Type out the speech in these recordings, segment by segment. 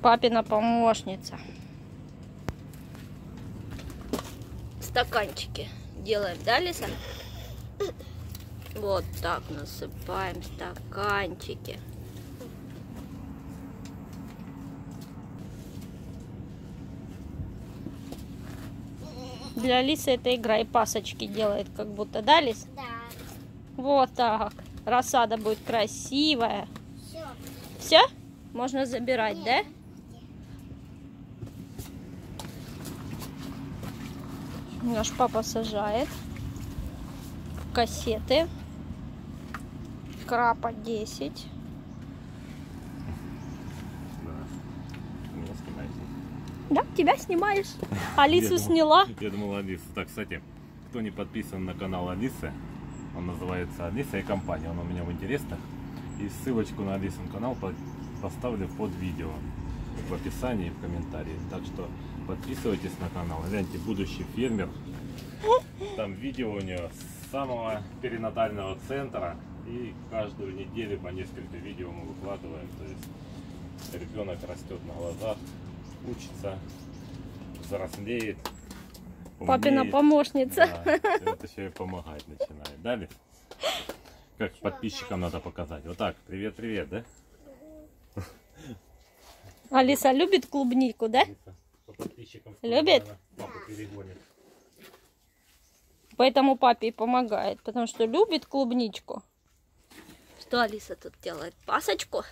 Папина помощница. Стаканчики делаем, да, Лиса? Вот так насыпаем стаканчики. Для Лисы эта игра и пасочки делает, как будто, да, Лис? Да. Вот так. Рассада будет красивая. Все. Все? Можно забирать, да? Наш папа сажает кассеты. Крапа 10. Да, тебя снимаешь. Алису сняла. Я думал, Алиса. Так, кстати, кто не подписан на канал Алисы, он называется Алиса и компания. Он у меня в интересах. И ссылочку на Алисин канал поставлю под видео в описании и в комментарии. Так что подписывайтесь на канал. Гляньте, будущий фермер. Там видео у нее с самого перинатального центра. И каждую неделю по несколько видео мы выкладываем. То есть ребенок растет на глазах, учится, взрослеет. Папина умеет. помощница. Да, это еще и помогать начинает. Далее, как подписчикам надо показать. Вот так, привет-привет, да? Алиса любит клубнику, да? Алиса по подписчикам Любит? папу перегонит. Поэтому папе и помогает, потому что любит клубничку. Что Алиса тут делает? Пасочку?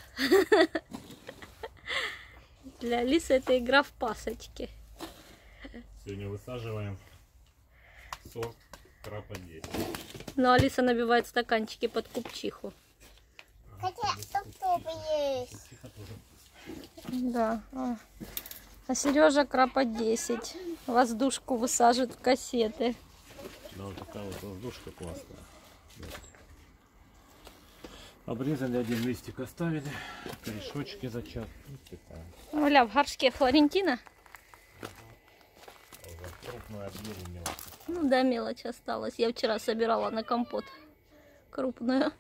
Для Алисы это игра в пасочки. Сегодня высаживаем сорт крапа 10. Но Алиса набивает стаканчики под купчиху. Хотя, стоп есть. Да. А Сережа крапа 10. Воздушку высаживает в кассеты. Да, вот такая вот воздушка классная. Обрезали один листик, оставили. Корешочки зачат. Оля, в горшке Флорентина? Крупную объели мелочь. Ну да, мелочь осталась. Я вчера собирала на компот крупную.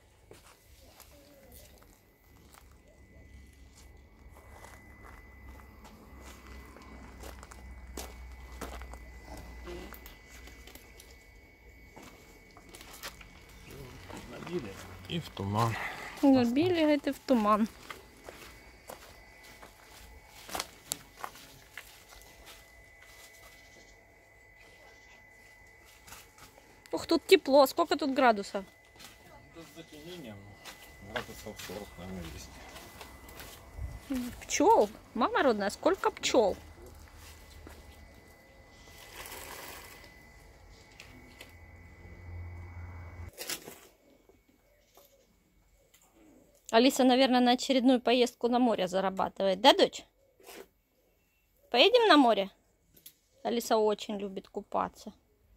Набили и в туман. Набили, это в туман. Ух, тут тепло. Сколько тут градусов? С затемнением градусов 40, наверное, есть. Пчел. Мама родная, сколько пчел? Алиса, наверное, на очередную поездку на море зарабатывает. Да, дочь? Поедем на море? Алиса очень любит купаться.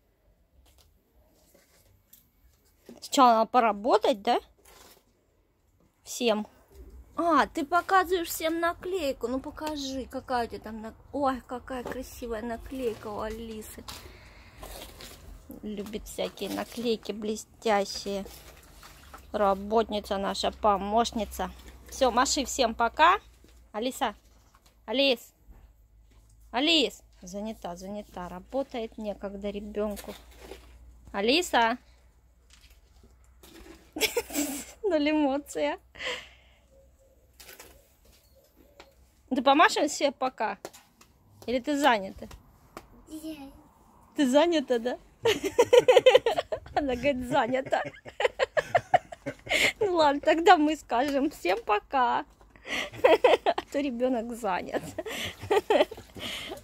Сначала надо поработать, да? Всем. А, ты показываешь всем наклейку. Ну покажи, какая у тебя там. Ой, какая красивая наклейка у Алисы. Любит всякие наклейки блестящие. Работница наша, помощница. Все, маши всем пока. Алиса. Алис. Алис. Занята, занята. Работает, некогда ребенку. Алиса. Ноль эмоция. Ты помашем все пока? Или ты занята? Ты занята, да? Она говорит, занята. Ну ладно, тогда мы скажем всем пока. А то ребенок занят.